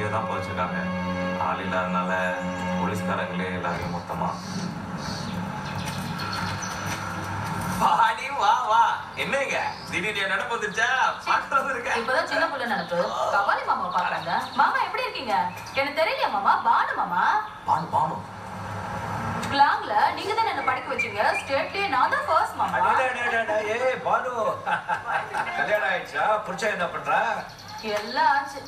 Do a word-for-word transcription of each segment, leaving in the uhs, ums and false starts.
வெளியே தான் போச்சிருக்காங்க. ஆள் இல்லாதனால போலீஸ்காரங்களே எல்லாரையும் மொத்தமா. பாடி வா வா. என்னங்க திடீர்னு நினைப்பு வந்துச்சா? பாட்டு இருக்கேன். இப்பதான் சின்ன புள்ள நினைப்பு. கபாலி மாமா பாக்குறாங்க. மாமா எப்படி இருக்கீங்க? எனக்கு தெரியலையா மாமா? பானு மாமா. பானு பானு. கிளாங்ல நீங்க தான் என்ன படிக்க வச்சீங்க. ஸ்டேட்லயே நான் தான் ஃபர்ஸ்ட் மாமா. ஏய் பானு. கல்யாணம் ஆயிடுச்சா? புருஷன் என்ன பண்றா? எல்லாம் ஆச்சு.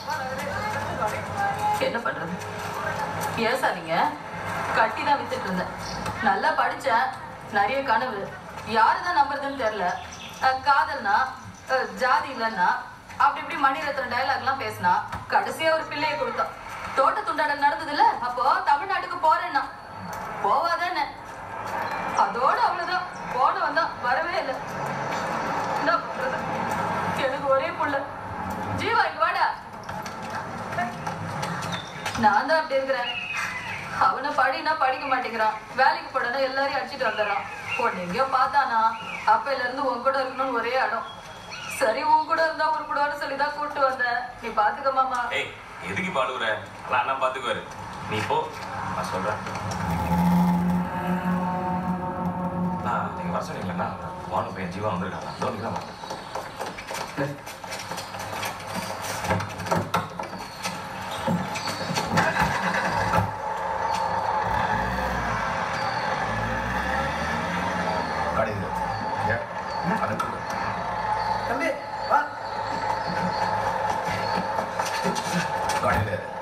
என்ன பண்றது? பேசாதீங்க. கட்டி தான் வித்துட்டு இருந்தேன். நல்லா படிச்சேன். நிறைய கனவு. யாருதான் நம்புறதுன்னு தெரியல. காதல்னா ஜாதி இல்லைன்னா அப்படி இப்படி மணிரத்னம் டயலாக் எல்லாம் பேசினா கடைசியா ஒரு பிள்ளையை கொடுத்தான். தோட்ட துண்டாடல் நடந்தது இல்ல, அப்போ தமிழ்நாட்டுக்கு போறேன்னா போவாதானே. அதோட அவ்வளவுதான். போன வந்தா வரவே இல்லை. என்ன பண்றது? எனக்கு ஒரே புள்ள. ஜீவா இங்க வாடா. நான் தான் அப்படி இருக்கிறேன். அவனை படினா படிக்க மாட்டேங்கிறான். வேலைக்கு போடனா எல்லாரையும் அடிச்சுட்டு வந்துடுறான். பொண்ணு எங்கேயோ பார்த்தானா அப்பையில இருந்து உன் கூட இருக்கணும்னு ஒரே இடம். சரி உன் கூட இருந்தா ஒரு கூடன்னு சொல்லிதான் கூப்பிட்டு வந்தேன். நீ பாத்துக்க மாமா. ஏய் எதுக்கு பாடுற? அதான் அண்ணா பாத்துக்குவாரு. நீ போ, நான் சொல்றேன். நீங்க வர சொன்னீங்களா? வானு பையன் ஜீவா வந்திருக்காங்க. தோனிக்கலாம் தம்பி வா. காலையில்